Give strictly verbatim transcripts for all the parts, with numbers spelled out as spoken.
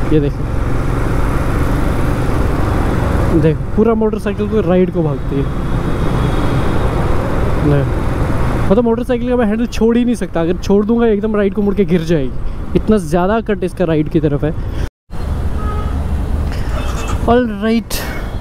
ये देखो देख, पूरा मोटरसाइकिल को राइड को भागती है। मतलब मोटरसाइकिल का मैं हैंडल छोड़ ही नहीं सकता, अगर छोड़ दूंगा एकदम राइड को मुड़ के गिर जाएगी, इतना ज़्यादा कट इसका राइड की तरफ है। All right,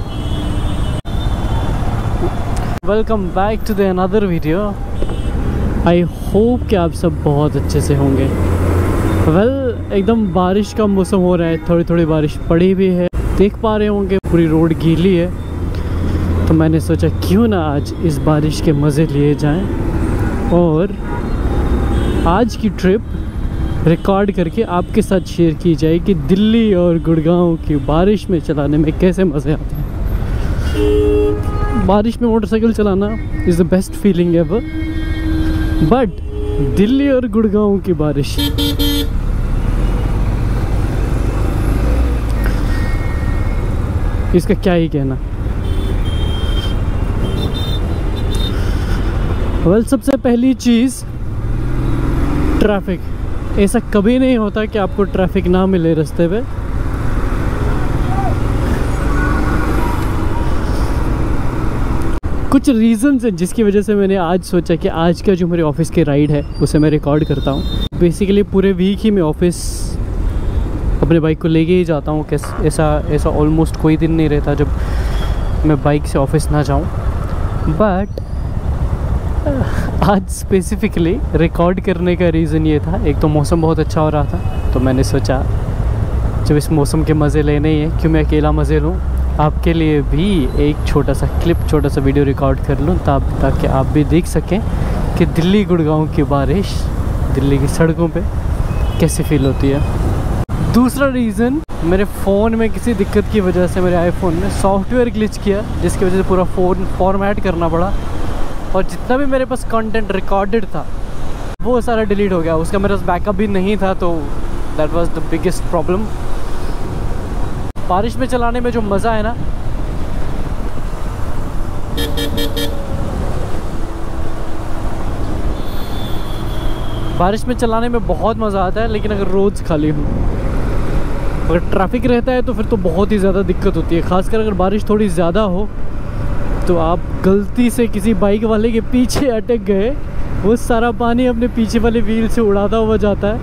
welcome back to the another video. I hope कि आप सब बहुत अच्छे से होंगे। वेल well, एकदम बारिश का मौसम हो रहा है, थोड़ी थोड़ी बारिश पड़ी भी है, देख पा रहे होंगे पूरी रोड गीली है। तो मैंने सोचा क्यों ना आज इस बारिश के मज़े लिए जाएं और आज की ट्रिप रिकॉर्ड करके आपके साथ शेयर की जाए कि दिल्ली और गुड़गांव की बारिश में चलाने में कैसे मज़े आते हैं। बारिश में मोटरसाइकिल चलाना is the best feeling ever, but Delhi और गुड़गांव की बारिश इसका क्या ही कहना। वेल well, सबसे पहली चीज़ ट्रैफिक। ऐसा कभी नहीं होता कि आपको ट्रैफिक ना मिले रास्ते पे। कुछ रीज़न्स हैं जिसकी वजह से मैंने आज सोचा कि आज का जो मेरे ऑफिस की राइड है उसे मैं रिकॉर्ड करता हूँ। बेसिकली पूरे वीक ही मैं ऑफिस अपने बाइक को लेके ही जाता हूँ। कैस ऐसा ऐसा ऑलमोस्ट कोई दिन नहीं रहता जब मैं बाइक से ऑफिस ना जाऊँ। बट आज स्पेसिफिकली रिकॉर्ड करने का रीज़न ये था, एक तो मौसम बहुत अच्छा हो रहा था, तो मैंने सोचा जब इस मौसम के मज़े लेने ही हैं क्यों मैं अकेला मज़े लूँ, आपके लिए भी एक छोटा सा क्लिप, छोटा सा वीडियो रिकॉर्ड कर लूँ ताकि ताकि आप भी देख सकें कि दिल्ली गुड़गांव की बारिश दिल्ली की सड़कों पे कैसे फील होती है। दूसरा रीज़न, मेरे फ़ोन में किसी दिक्कत की वजह से मेरे आईफोन में सॉफ्टवेयर ग्लिच किया, जिसकी वजह से पूरा फ़ोन फॉर्मेट करना पड़ा और जितना भी मेरे पास कंटेंट रिकॉर्डेड था वो सारा डिलीट हो गया। उसका मेरे पास बैकअप भी नहीं था, तो that was the biggest problem. बारिश में चलाने में जो मज़ा है ना, बारिश में चलाने में बहुत मज़ा आता है, लेकिन अगर रोड्स खाली हो, अगर ट्रैफिक रहता है तो फिर तो बहुत ही ज़्यादा दिक्कत होती है। ख़ासकर अगर बारिश थोड़ी ज़्यादा हो तो आप गलती से किसी बाइक वाले के पीछे अटक गए, वो सारा पानी अपने पीछे वाले व्हील से उड़ाता हुआ जाता है।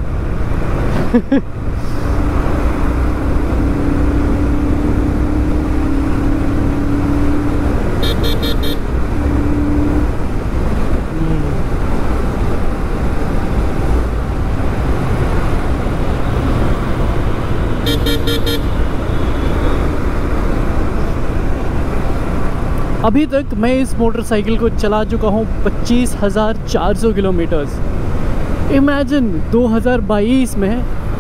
अभी तक मैं इस मोटरसाइकिल को चला चुका हूँ पच्चीस हज़ार चार सौ किलोमीटर्स। इमेजिन दो हज़ार बाईस में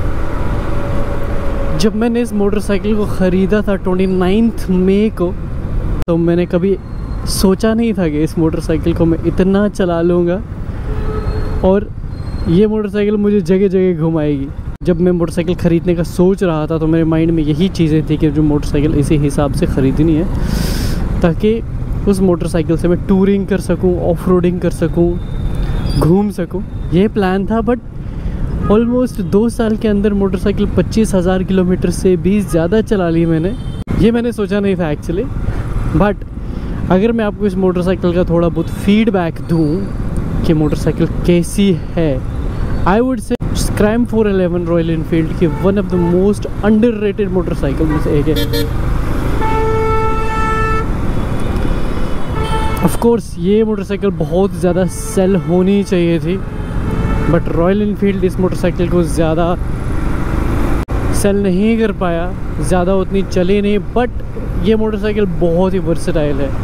जब मैंने इस मोटरसाइकिल को ख़रीदा था उनतीस मई को, तो मैंने कभी सोचा नहीं था कि इस मोटरसाइकिल को मैं इतना चला लूँगा और ये मोटरसाइकिल मुझे जगह जगह घुमाएगी। जब मैं मोटरसाइकिल ख़रीदने का सोच रहा था तो मेरे माइंड में यही चीज़ें थी कि जो मोटरसाइकिल इसी हिसाब से ख़रीदनी है ताकि उस मोटरसाइकिल से मैं टूरिंग कर सकूं, ऑफ रोडिंग कर सकूं, घूम सकूं। ये प्लान था। बट ऑलमोस्ट दो साल के अंदर मोटरसाइकिल पच्चीस हज़ार किलोमीटर से भी ज़्यादा चला ली मैंने। ये मैंने सोचा नहीं था एक्चुअली। बट अगर मैं आपको इस मोटरसाइकिल का थोड़ा बहुत फीडबैक दूँ कि मोटरसाइकिल कैसी है, I would say Scram four eleven Royal Enfield की one of the most underrated motorcycle में से एक है। ऑफ कोर्स ये मोटरसाइकिल बहुत ज़्यादा सेल होनी चाहिए थी, बट रॉयल इनफील्ड इस मोटरसाइकिल को ज़्यादा सेल नहीं कर पाया, ज़्यादा उतनी चली नहीं। बट ये मोटरसाइकिल बहुत ही वर्सेटाइल है।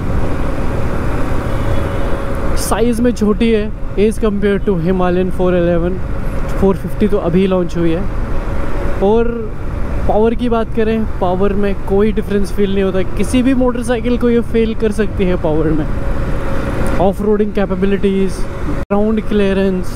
साइज़ में छोटी है as compare to Himalayan four eleven. Four fifty तो अभी लॉन्च हुई है। और पावर की बात करें, पावर में कोई डिफरेंस फील नहीं होता। किसी भी मोटरसाइकिल को ये फेल कर सकती है पावर में। Off roading capabilities, ground clearance,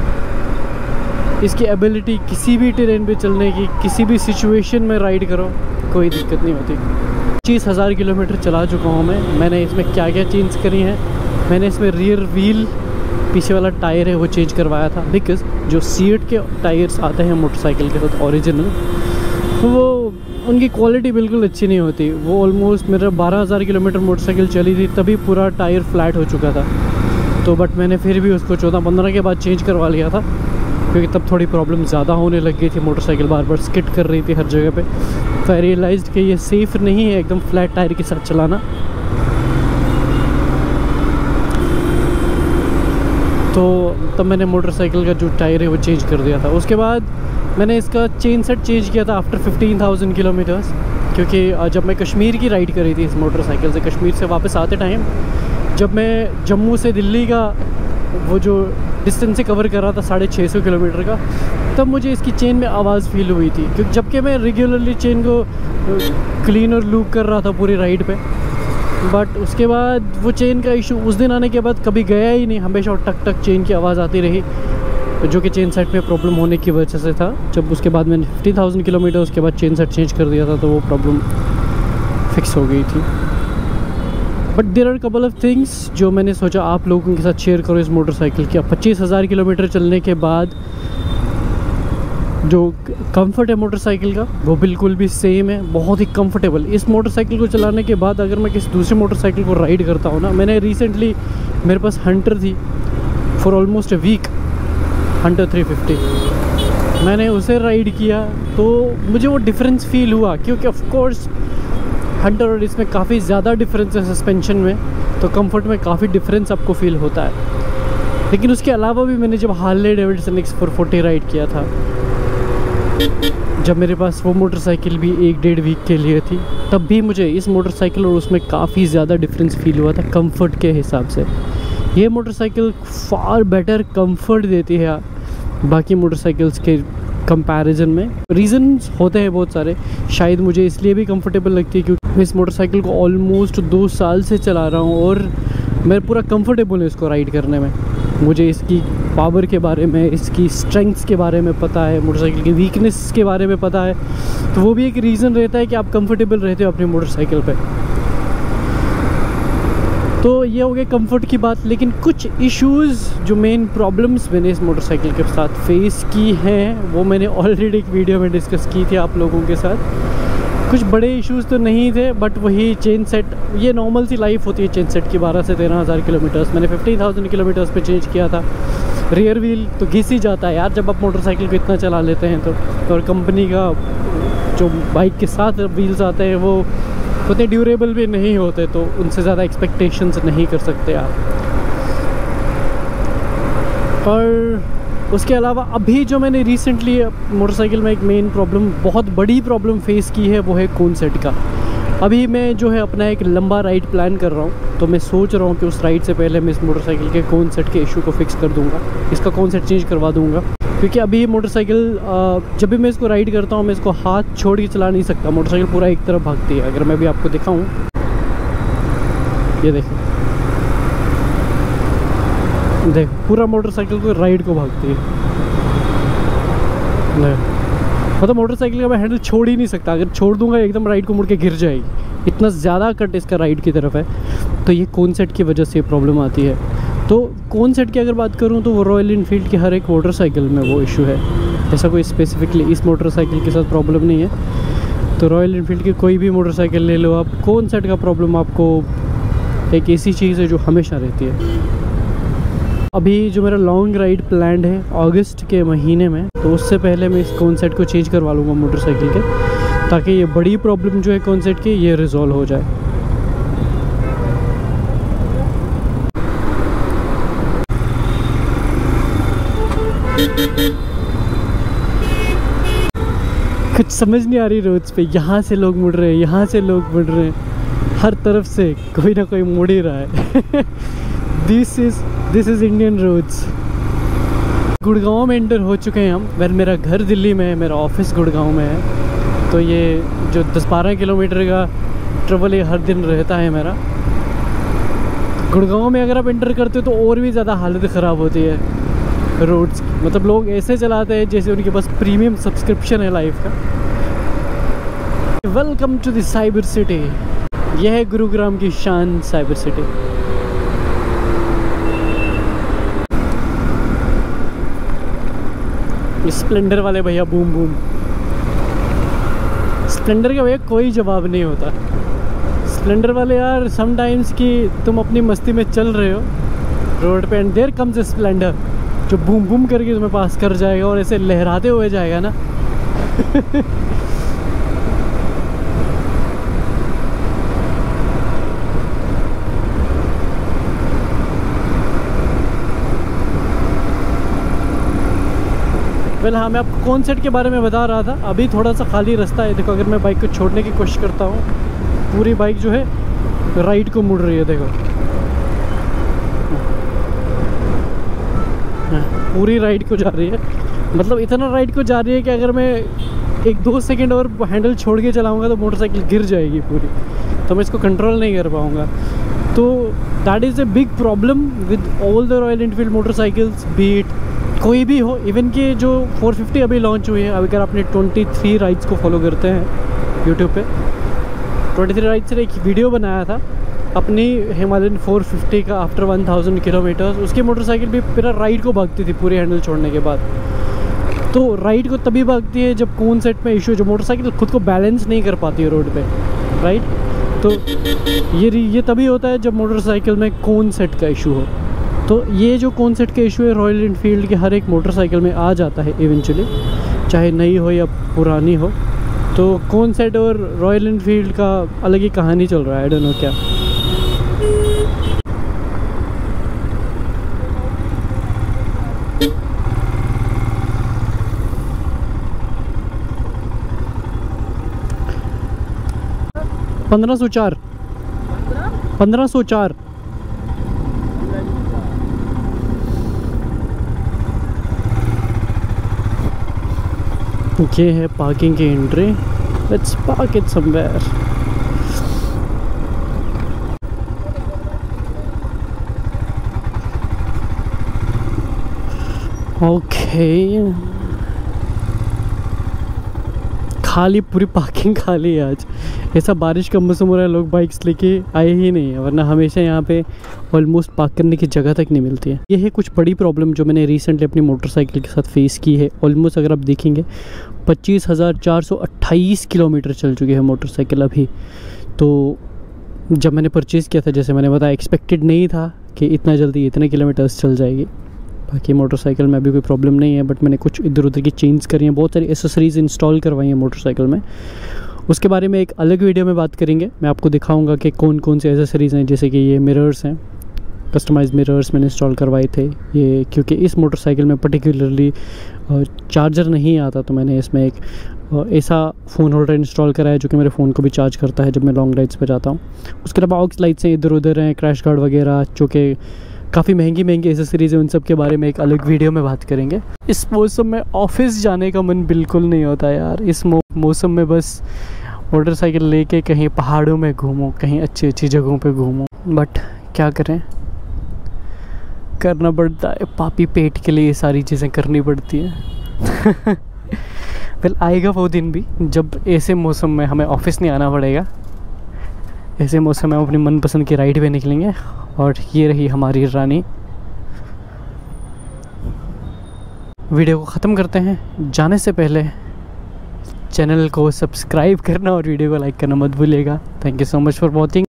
इसकी एबिलिटी किसी भी टेरेन पे चलने की, किसी भी सिचुएशन में राइड करो, कोई दिक्कत नहीं होती। पच्चीस हज़ार किलोमीटर चला चुका हूँ मैं। मैंने इसमें क्या क्या चेंज करी हैं, मैंने इसमें रियर व्हील, पीछे वाला टायर है वो चेंज करवाया था, बिकॉज जो सीट के टायर्स आते हैं मोटरसाइकिल के साथ ओरिजिनल, वो उनकी क्वालिटी बिल्कुल अच्छी नहीं होती। वो ऑलमोस्ट मेरा बारह हज़ार किलोमीटर मोटरसाइकिल चली थी तभी पूरा टायर फ्लैट हो चुका था। तो बट मैंने फिर भी उसको चौदह पंद्रह के बाद चेंज करवा लिया था, क्योंकि तब थोड़ी प्रॉब्लम ज़्यादा होने लग गई थी। मोटरसाइकिल बार बार स्किड कर रही थी हर जगह पे। तो आई रियलाइज्ड कि ये सेफ़ नहीं है एकदम फ्लैट टायर के साथ चलाना। तो तब मैंने मोटरसाइकिल का जो टायर है वो चेंज कर दिया था। उसके बाद मैंने इसका चेन सेट चेंज किया था आफ्टर फिफ्टीन थाउजेंड किलोमीटर्स, क्योंकि जब मैं कश्मीर की राइड करी थी इस मोटरसाइकिल से, कश्मीर से वापस आते टाइम जब मैं जम्मू से दिल्ली का वो जो डिस्टेंस से कवर कर रहा था साढ़े छः सौ किलोमीटर का, तब मुझे इसकी चेन में आवाज़ फील हुई थी। क्योंकि जबकि मैं रेगुलरली चेन को क्लीन और लूप कर रहा था पूरी राइड पे, बट उसके बाद वो चेन का इशू उस दिन आने के बाद कभी गया ही नहीं। हमेशा टक टक चेन की आवाज़ आती रही, जो कि चेन सेट में प्रॉब्लम होने की वजह से था। जब उसके बाद मैंने फिफ्टी थाउजेंड किलोमीटर उसके बाद चेन सेट चेंज कर दिया था तो वो प्रॉब्लम फिक्स हो गई थी। But there are couple of things जो मैंने सोचा आप लोगों के साथ शेयर करो इस मोटरसाइकिल की। अब पच्चीस हज़ार किलोमीटर चलने के बाद जो कंफर्ट है मोटरसाइकिल का वो बिल्कुल भी सेम है, बहुत ही कंफर्टेबल। इस मोटरसाइकिल को चलाने के बाद अगर मैं किसी दूसरी मोटरसाइकिल को राइड करता हूँ ना, मैंने रिसेंटली मेरे पास हंटर थी for almost a week, Hunter three fifty, मैंने उसे राइड किया तो मुझे वो डिफरेंस फील हुआ। क्योंकि ऑफ कोर्स हंटर और इसमें काफ़ी ज़्यादा डिफरेंस है सस्पेंशन में, तो कंफर्ट में काफ़ी डिफरेंस आपको फील होता है। लेकिन उसके अलावा भी मैंने जब Harley Davidson X four forty ride किया था, जब मेरे पास वो मोटरसाइकिल भी एक डेढ़ वीक के लिए थी, तब भी मुझे इस मोटरसाइकिल और उसमें काफ़ी ज़्यादा डिफरेंस फील हुआ था कंफर्ट के हिसाब से। ये मोटरसाइकिल फार बेटर कंफर्ट देती है बाकी मोटरसाइकिल्स के कंपैरिजन में। रीज़न्स होते हैं बहुत सारे, शायद मुझे इसलिए भी कंफर्टेबल लगती है क्योंकि मैं इस मोटरसाइकिल को ऑलमोस्ट दो साल से चला रहा हूँ और मैं पूरा कंफर्टेबल हूँ इसको राइड करने में। मुझे इसकी पावर के बारे में, इसकी स्ट्रेंथ्स के बारे में पता है, मोटरसाइकिल की वीकनेस के बारे में पता है। तो वो भी एक रीज़न रहता है कि आप कंफर्टेबल रहते हो अपनी मोटरसाइकिल पे। तो ये हो गया कंफर्ट की बात। लेकिन कुछ इश्यूज़ जो मेन प्रॉब्लम्स मैंने इस मोटरसाइकिल के साथ फेस की हैं वो मैंने ऑलरेडी एक वीडियो में डिस्कस की थी आप लोगों के साथ। कुछ बड़े इश्यूज़ तो नहीं थे, बट वही चेन सेट, ये नॉर्मल सी लाइफ होती है चेन सेट की। बारह से तेरह हज़ार किलोमीटर्स मैंने फिफ्टीन थाउजेंड किलोमीटर्स पे चेंज किया था। रियर व्हील तो घिस ही जाता है यार जब आप मोटरसाइकिल को इतना चला लेते हैं तो। और कंपनी का जो बाइक के साथ व्हील्स आते हैं वो उतने ड्यूरेबल भी नहीं होते, तो उनसे ज़्यादा एक्सपेक्टेशंस नहीं कर सकते आप। और उसके अलावा अभी जो मैंने रिसेंटली मोटरसाइकिल में एक मेन प्रॉब्लम, बहुत बड़ी प्रॉब्लम फेस की है, वो है कोन सेट का। अभी मैं जो है अपना एक लंबा राइड प्लान कर रहा हूँ, तो मैं सोच रहा हूँ कि उस राइड से पहले मैं इस मोटरसाइकिल के कोन सेट के इशू को फिक्स कर दूँगा, इसका कोन सेट चेंज करवा दूँगा। क्योंकि अभी मोटरसाइकिल जब भी मैं इसको राइड करता हूँ मैं इसको हाथ छोड़ के चला नहीं सकता, मोटरसाइकिल पूरा एक तरफ भागती है। अगर मैं भी आपको दिखाऊँ, ये देखो देख पूरा मोटरसाइकिल को राइड को भागती है। मतलब मोटरसाइकिल का मैं हैंडल छोड़ ही नहीं सकता, अगर छोड़ दूंगा एकदम राइड को मुड़ के गिर जाएगी, इतना ज़्यादा कट इसका राइड की तरफ है। तो ये कोन सेट की वजह से प्रॉब्लम आती है। तो कोन सेट की अगर बात करूँ तो वो रॉयल इनफील्ड की हर एक मोटरसाइकिल में वो इशू है, ऐसा कोई स्पेसिफिकली इस मोटरसाइकिल के साथ प्रॉब्लम नहीं है। तो रॉयल इनफील्ड की कोई भी मोटरसाइकिल ले लो आप, कोन सेट का प्रॉब्लम आपको एक ऐसी चीज़ है जो हमेशा रहती है। अभी जो मेरा लॉन्ग राइड प्लान्ड है अगस्त के महीने में, तो उससे पहले मैं इस कोन सेट को चेंज करवा लूँगा मोटरसाइकिल के, ताकि ये बड़ी प्रॉब्लम जो है कोन सेट की ये रिजॉल्व हो जाए। कुछ समझ नहीं आ रही रोड्स पे, यहाँ से लोग मुड़ रहे हैं, यहाँ से लोग मुड़ रहे हैं, हर तरफ से कोई ना कोई मुड़ ही रहा है। This is this is Indian roads. Gurgaon में एंटर हो चुके हैं हम। वेल मेरा घर दिल्ली में है, मेरा ऑफिस गुड़गांव में है, तो ये जो दस बारह किलोमीटर का ट्रेवल ये हर दिन रहता है मेरा। गुड़गांव में अगर आप एंटर करते हो तो और भी ज़्यादा हालत ख़राब होती है रोड्स की। मतलब लोग ऐसे चलाते हैं जैसे उनके पास प्रीमियम सब्सक्रिप्शन है लाइफ का। Welcome to the cyber city. यह है गुरुग्राम की शान साइबर सिटी। स्प्लेंडर वाले भैया बूम बूम। स्प्लेंडर का भैया कोई जवाब नहीं होता। स्प्लेंडर वाले यार समटाइम्स कि तुम अपनी मस्ती में चल रहे हो रोड पे and there comes a Splendor जो बूम बूम करके तुम्हें पास कर जाएगा और ऐसे लहराते हुए जाएगा ना। वेल हाँ, मैं आपको कॉन्सेप्ट के बारे में बता रहा था। अभी थोड़ा सा खाली रास्ता है, देखो अगर मैं बाइक को छोड़ने की कोशिश करता हूँ पूरी बाइक जो है राइट को मुड़ रही है, देखो पूरी राइट को जा रही है। मतलब इतना राइट को जा रही है कि अगर मैं एक दो सेकंड और हैंडल छोड़ के चलाऊँगा तो मोटरसाइकिल गिर जाएगी पूरी, तो मैं इसको कंट्रोल नहीं कर पाऊँगा। तो that is a big problem with all the Royal Enfield motorcycles, beat कोई भी हो। इवन कि जो फोर फिफ्टी अभी लॉन्च हुई है, अगर आपने ट्वेंटी थ्री राइड्स को फॉलो करते हैं यूट्यूब पे, ट्वेंटी थ्री राइड्स से एक वीडियो बनाया था अपनी हिमालयन फोर फिफ्टी का आफ्टर वन थाउजेंड किलोमीटर्स। उसकी मोटरसाइकिल भी पूरा राइड को भागती थी पूरे हैंडल छोड़ने के बाद। तो राइड को तभी भागती है जब कौन सेट में इशू, जो मोटरसाइकिल खुद को बैलेंस नहीं कर पाती है रोड पे, राइट। तो ये ये तभी होता है जब मोटरसाइकिल में कौन सेट का इशू हो। तो ये जो कौन सेट का इशू है रॉयल एनफील्ड के हर एक मोटरसाइकिल में आ जाता है इवेंचुअली, चाहे नई हो या पुरानी हो। तो कौन सेट और रॉयल एनफील्ड का अलग ही कहानी चल रहा है, आई डोंट नो क्या। पंद्रह सौ चार पंद्रह सौ चार ये है पार्किंग की entry. Let's park it somewhere. Okay, खाली पूरी पार्किंग खाली है आज। ऐसा बारिश का मौसम हो रहा है, लोग बाइक्स लेके आए ही नहीं है, वरना हमेशा यहाँ पे ऑलमोस्ट पार्क करने की जगह तक नहीं मिलती है। ये है कुछ बड़ी प्रॉब्लम जो मैंने रिसेंटली अपनी मोटरसाइकिल के साथ फेस की है। ऑलमोस्ट अगर आप देखेंगे पच्चीस हज़ार चार सौ अट्ठाईस किलोमीटर चल चुकी है मोटरसाइकिल अभी। तो जब मैंने परचेज़ किया था, जैसे मैंने बताया, एक्सपेक्टेड नहीं था कि इतना जल्दी इतने किलोमीटर्स चल जाएगी। बाकी मोटरसाइकिल में अभी कोई प्रॉब्लम नहीं है, बट मैंने कुछ इधर उधर की चेंज करी हैं, बहुत सारी एसेसरीज़ इंस्टॉल करवाई हैं मोटरसाइकिल में। उसके बारे में एक अलग वीडियो में बात करेंगे। मैं आपको दिखाऊंगा कि कौन कौन से एसेसरीज़ हैं, जैसे कि ये मिरर्स हैं, कस्टमाइज मिरर्स मैंने इंस्टॉल करवाए थे ये, क्योंकि इस मोटरसाइकिल में पर्टिकुलरली चार्जर नहीं आता, तो मैंने इसमें एक ऐसा फ़ोन होल्डर इंस्टॉल कराया जो कि मेरे फ़ोन को भी चार्ज करता है जब मैं लॉन्ग राइड्स पर जाता हूँ। उसके अलावा ऑक्स लाइट्स हैं इधर उधर हैं, क्रैश गार्ड वगैरह, जो कि काफ़ी महंगी महंगी एसेसरीज़ है। उन सब के बारे में एक अलग वीडियो में बात करेंगे। इस मौसम में ऑफिस जाने का मन बिल्कुल नहीं होता यार। इस मौसम में बस मोटरसाइकिल लेके कहीं पहाड़ों में घूमो, कहीं अच्छी अच्छी जगहों पे घूमो, बट क्या करें, करना पड़ता है। पापी पेट के लिए ये सारी चीज़ें करनी पड़ती हैं। फिर आएगा वो दिन भी जब ऐसे मौसम में हमें ऑफिस नहीं आना पड़ेगा। ऐसे मौसम में हम अपनी मनपसंद की राइड पे निकलेंगे। और ये रही हमारी रानी। वीडियो को ख़त्म करते हैं। जाने से पहले चैनल को सब्सक्राइब करना और वीडियो को लाइक करना मत भूलिएगा। Thank you so much for watching.